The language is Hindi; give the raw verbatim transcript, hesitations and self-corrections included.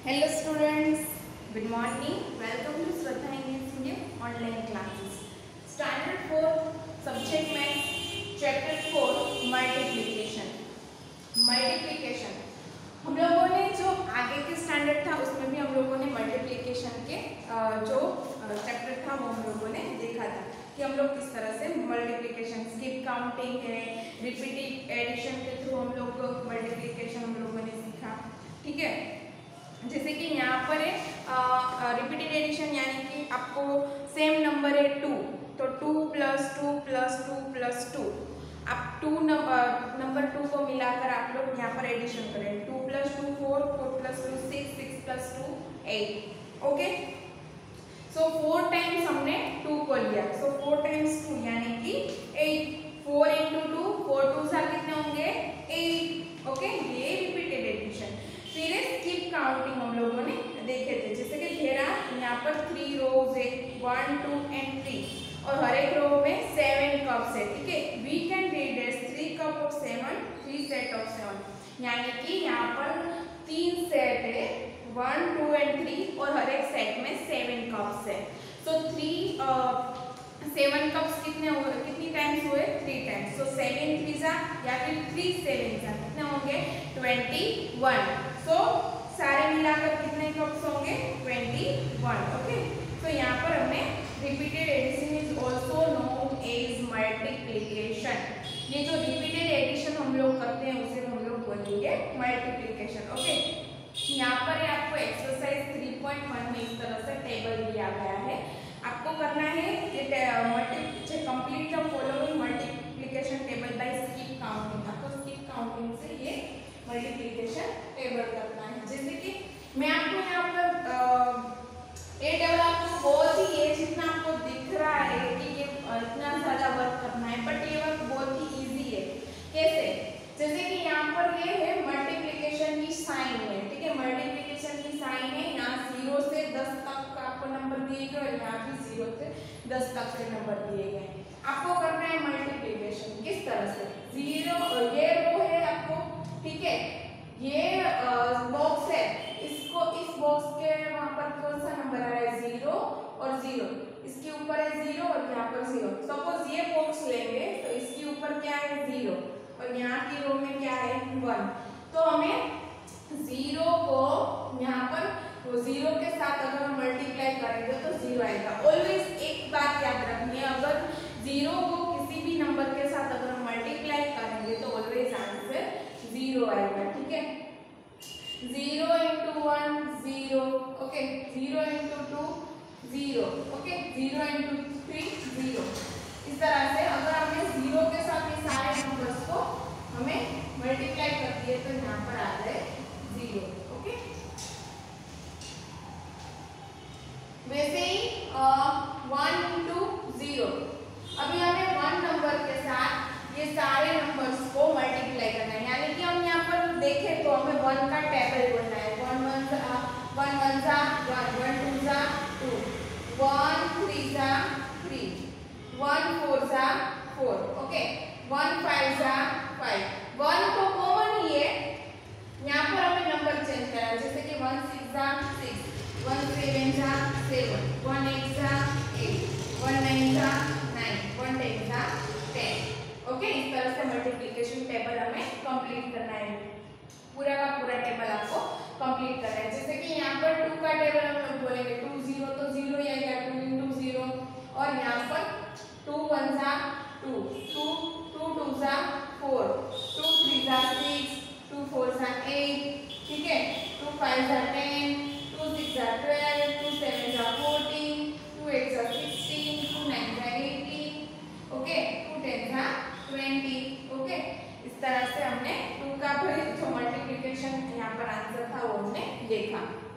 Hello students, good morning. Welcome to Shraddha English Medium online classes. Standard four, subject math, chapter four, multiplication. Multiplication. हम लोगों ने जो आगे के स्टैंडर्ड था उसमें भी हम लोगों ने मल्टीप्लिकेशन के जो चैप्टर था वो हम लोगों ने देखा था कि हम लोग किस तरह से मल्टीप्लिकेशन, स्किप काउंटिंग है, रिपीटेड एडिशन के थ्रू हम लोग मल्टीप्लिकेशन हम लोगों ने सीखा। ठीक है, जैसे कि यहाँ पर है रिपीटेड एडिशन, यानी कि आपको सेम नंबर है टू, तो two plus two plus two plus two, आप टू नंबर नंबर टू को मिलाकर आप लोग यहाँ पर एडिशन करें। Two plus two four, four plus two six, six plus two eight. Okay, so four times हमने टू को लिया, सो फोर टाइम्स टू यानी कि eight. Four into two, four two सा कितने होंगे? एट। ओके, ये रिपीटेड एडिशन। फिर स्किप काउंटिंग हम लोगों ने देखे थे, जैसे कि घेरा यहाँ पर थ्री रोज है, वन टू एंड थ्री, और हर एक रो में सेवन कप्स है। ठीक है, we can read as three cup of seven, three set of seven, यानी कि यहाँ पर तीन सेट है, वन टू एंड थ्री, और हर एक सेट में सेवन कप्स है। सो थ्री सेवन कप्स कितने हुए, कितनी टाइम्स हुए? Three times. So seven three जा या फिर थ्री सेवन जा कितने होंगे? Twenty one. सो सारे मिलाकर कितने कप्स होंगे? Twenty one. ओके, तो यहाँ पर हमें repeated addition is also known as multiplication. ये जो रिपीटेड एडिशन हम लोग करते हैं उसे हम लोग बोलेंगे मल्टीप्लिकेशन। ओके, यहाँ पर आपको एक्सरसाइज थ्री पॉइंट वन में इस तरह से टेबल दिया गया है। आपको करना है multi complete the following multiplication table by skip counting. आपको स्किप काउंटिंग से ये मल्टीप्लिकेशन टेबल करना है। जैसे कि मैं आपको यहाँ पर ये टेबल आपको बहुत ही ये जितना आपको दिख रहा है कि ये इतना ज्यादा वर्क करना है, बट ये वर्क बहुत ही इजी है। कैसे? जैसे कि यहाँ पर ये है मल्टीप्लिकेशन की साइन है। ठीक है, मल्टीप्लिकेशन की साइन है, यहाँ जीरो से दस तक का आपको नंबर दिए गए और यहाँ भी जीरो से दस तक के नंबर दिए गए। आपको करना है मल्टीप्लिकेशन किस तरह से? जीरो, ये रो है आपको, ठीक है, ये बॉक्स है, इसको इस बॉक्स के वहां पर कौन सा नंबर आ रहा है? जीरो और जीरो, इसके ऊपर है जीरो और यहाँ पर जीरो। सपोज ये बॉक्स लेंगे तो इसके ऊपर क्या है? जीरो, और यहाँ की रो में क्या है? वन। तो हमें जीरो को यहाँ पर तो जीरो के साथ अगर हम मल्टीप्लाई करेंगे तो जीरो आएगा। ऑलवेज एक बात याद रखनी है, अगर जीरो को किसी भी नंबर के साथ अगर हम मल्टीप्लाई करेंगे तो ऑलवेज आंसर जीरो आएगा। ठीक है, zero into one zero, okay, zero into two zero, okay, zero into three zero. इस तरह से अगर हमें जीरो के साथ ये सारे नंबर्स को हमें मल्टीप्लाई कर दिए तो यहाँ पर आ जाए जीरो। ओके, वैसे ही वन इंटू जीरो, अभी हमें वन नंबर के साथ ये सारे नंबर्स को मल्टीप्लाई करना है, यानी कि हम यहाँ पर देखें तो हमें वन का टेबल बनना है। वन वन वन वन जा वन, वन टू जा टू, वन थ्री जा थ्री, वन फोर जा फोर, ओके, वन फाइव जा फाइव। वन तो कॉमन ही है, यहाँ पर हमें नंबर चेंज करना है, जैसे कि वन सिक्स जा सिक्स, वन सेवन जा सेवन, वन एट जा एट, वन नाइन जा नाइन, वन टेन जा टेन। ओके, इस तरह से मल्टीप्लिकेशन टेबल हमें कंप्लीट करना है, पूरा का पूरा टेबल आपको कंप्लीट करना है। जैसे कि यहाँ पर टू का टेबल हम लोग बोलेंगे, टू जीरो तो जीरो ही आएगा, टू इंटू जीरो, और यहाँ पर टू वन जा टू, टू टू टू जा फोर, टू थ्री जा सिक्स, टू फोर जा एट, ठीक है, टू फाइव जा टेन, टू सिक्स जा ट्वेल्व, टू सेवन जा फोर्टीन, टू एट जा सिक्सटीन, टू नाइन जा एटीन, ओके, टू टेन जा ट्वेंटी। ओके, इस तरह से हमने टू का जो मल्टीप्लिकेशन यहाँ पर आंसर था वो हमने देखा।